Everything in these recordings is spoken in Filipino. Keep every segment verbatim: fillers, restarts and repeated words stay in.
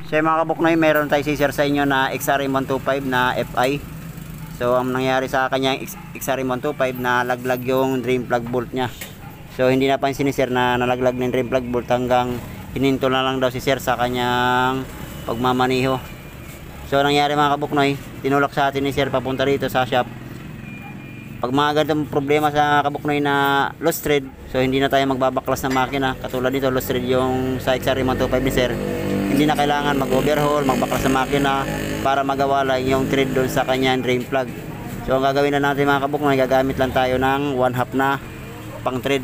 So mga kabuknoy, meron tayo sisir sa inyo na X R M one twenty-five na F I. So ang nangyari sa kanya X R M one twenty-five na laglag yung drain plug bolt nya. So hindi na pansin ni sir na nalaglag ng drain plug bolt, hanggang hininto na lang daw si sir sa kanyang pagmamaniho. So nangyari mga kabuknoy, tinulak sa atin ni sir papunta rito sa shop. Pag mga ganitong problema sa kabuknoy na lost thread, so hindi na tayo magbabaklas ng makina. Katulad nito, lost thread yung sa X R M one twenty-five ni sir. Hindi na kailangan mag-overhaul, magbaklas ng makina para magawa lang yung thread doon sa kanyang drain plug. So ang gagawin na natin mga kabuknoy, gagamit lang tayo ng one half na pang thread.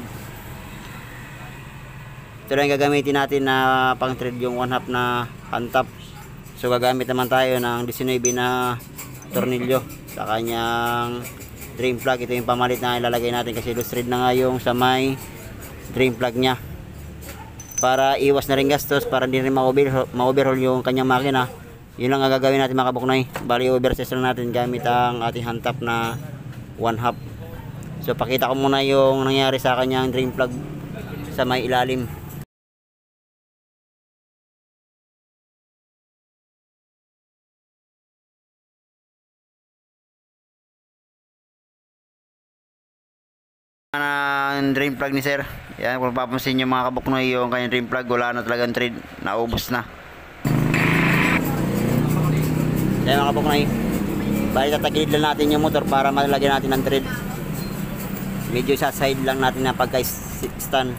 Ito lang gagamitin natin na pang thread, yung one half na hand-top. So gagamit naman tayo ng nineteen na tornilyo sa kanyang drain plug. Ito yung pamalit na ilalagay natin kasi loose thread na nga yung sa may drain plug nya. Para iwas na rin gastos, para hindi rin ma-overhaul yung kanyang makina. Yun lang ang gagawin natin mga kabuknoy. Bali overseas lang natin gamit ang ating hand top na one half. So pakita ko muna yung nangyari sa kanyang drain plug sa may ilalim. Ang drain plug ni sir, yan, kung papansin nyo mga kabuknoy, yung kanyang drain plug wala na talagang thread, naubos na. Yan mga kabuknoy, bali tatagilid lang natin yung motor para malagyan natin ng thread. Medyo sa side lang natin na pagka-stand.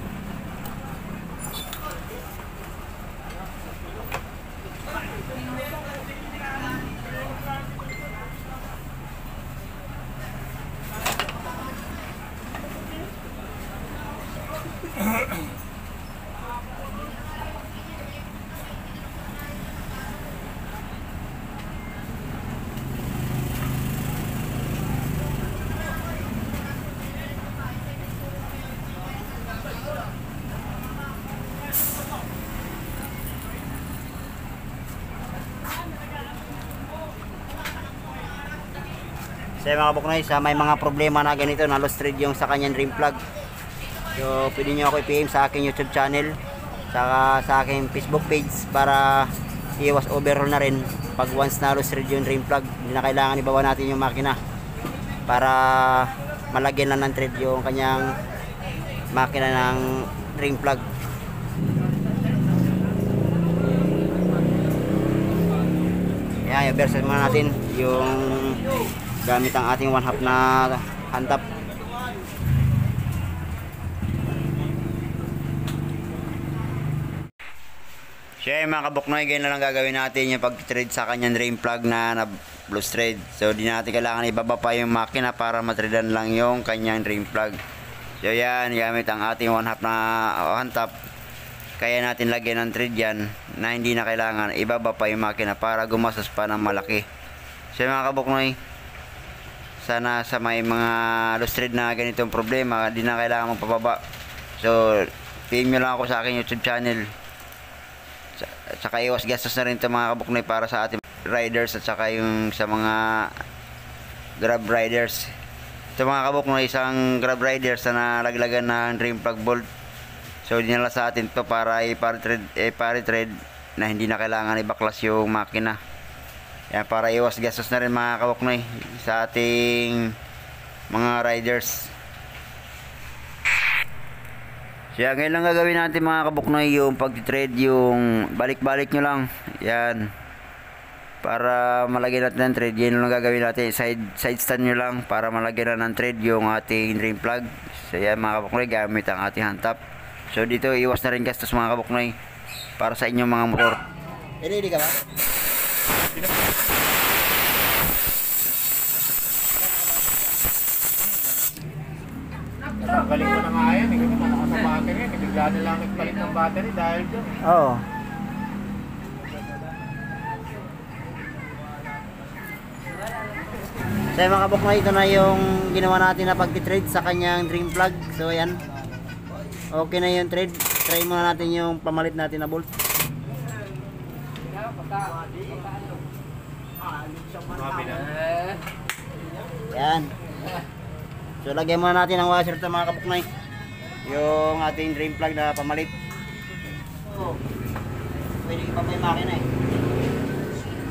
So mga kabuknoy, sa may mga problema na ganito na lost thread yung sa kanyang drain plug, so pwede nyo ako i-P M sa aking YouTube channel, saka sa aking Facebook page, para iwas overhaul na rin pag once na lost thread yung drain plug. Hindi na kailangan ibawa natin yung makina para malagyan lang ng thread yung kanyang makina ng drain plug. Yan, i-versus muna natin yung gamit ang ating one half na hand top. Siya mga kabuknoy, ganyan na lang gagawin natin yung pag-thread sa kanyang drain plug na, na loose thread. So di natin kailangan ibaba pa yung makina para mathreadan lang yung kanyang drain plug. So yan, gamit ang ating one half na hand top, kaya natin lagyan ng thread yan na hindi na kailangan ibaba pa yung makina para gumastos pa ng malaki. So mga kabuknoy, sana sa may mga loose thread na ganitong problema, di na kailangan magpababa. So P M nyo lang ako sa aking YouTube channel. At saka iwas gastos na rin ito mga kabuknoy para sa ating riders at saka yung sa mga grab riders. Ito mga kabuknoy, isang grab riders na nalaglagan ng drain plug bolt. So dinala sa atin to para i-pari-thread na hindi na kailangan i-baklas yung makina. Yan, para iwas gastos na rin mga kabuknoy sa ating mga riders. So yan, ngayon lang gagawin natin mga kabuknoy, yung pag-thread, yung balik-balik nyo lang. Yan, para malagyan natin ng thread. Yan lang gagawin natin, side, side stand nyo lang para malagyan na ng thread yung ating drain plug. So yan mga kabuknoy, gamit ang ating hand top. So dito iwas na rin gastos mga kabuknoy para sa inyong mga motor. Ready ka ba? Galing ko na nga yan, eh, kasi malakas ang battery yan, bigla na lang nagpalit ng battery dahil dyan. Oo. So mga kabuknoy, ito na yung ginawa natin na pag-thread sa kanyang drain plug. So ayan, okay na yung thread. Try muna natin yung pamalit natin na bolt. Yan. So lagyan muna natin ang washer ito mga kabuknoy, yung ating drain plug na pamalit. Pwede iba pa yung makina eh.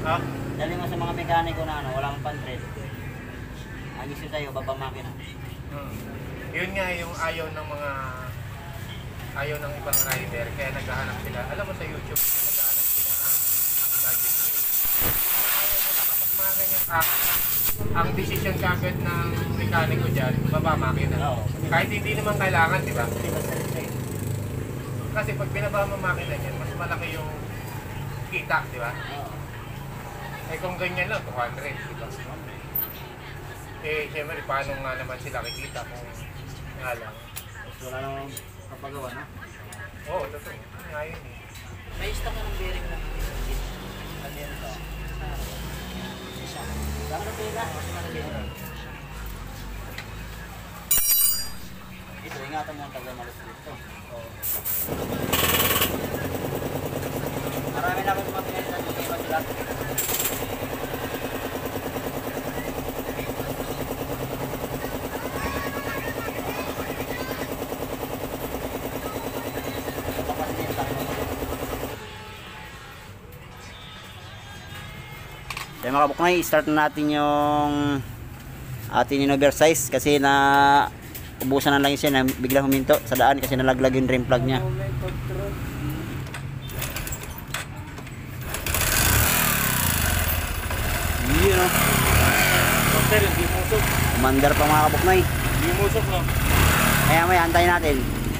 Ah, Dali mo sa mga mekaniko na ano, walang pan-thread. Ang issue sa'yo, baba makina. hmm. Yun nga yung ayaw ng mga ayaw ng ibang rider kaya naghahanap sila. Alam mo sa YouTube, naghahanap sila ng gadget reel. Ayaw nila kapag mga ganyan ah, ang decision kagad ng mekaniko dyan, baba makina. Oo. Kahit hindi naman kailangan, di ba? Hindi basta rin sa'yo. Kasi pag binaba mo makina niyan, mas malaki yung kita, di ba? Oo. Eh kung ganyan lang, two hundred, di ba? Eh, syempre, paano nga naman sila kikita kung nga lang? Tapos wala namang kapagawa na. Oo, totoo. Ano nga yun eh. May stock na ng bearing ng engine. Ano yan ito? Isa. Dami na pila. Mas malaki. Ito, ingatan mo ang tagal malas dito. Marami na akong mga pinalitan yung iba sila. Kaya mga kabuknoy, start na natin yung atin in oversize kasi na ubusan na lang siya na bigla huminto sa daan kasi nalaglag yung drain plug niya. Yun o. Hotel, hindi musok. Commander pa mga kabuknoy. Hindi musok, no? Kaya may antayin natin.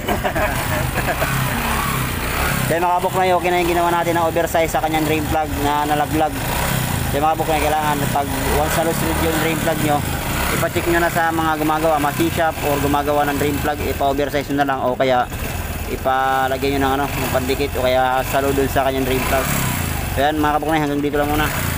Kaya mga kabuknoy, okay na yung ginawa natin na oversize sa kanyang drain plug na nalaglag. Kaya mga kabuknoy, kailangan pag once na loose yung drain plug nyo, ipacheck nyo na sa mga gumagawa, machine shop or gumagawa ng drain plug, ipa-oversize nyo na lang o kaya ipalagay nyo ng ano, ng pandikit o kaya salo dun sa kanyang drain plug. So yan mga kabuknoy, hanggang dito lang muna.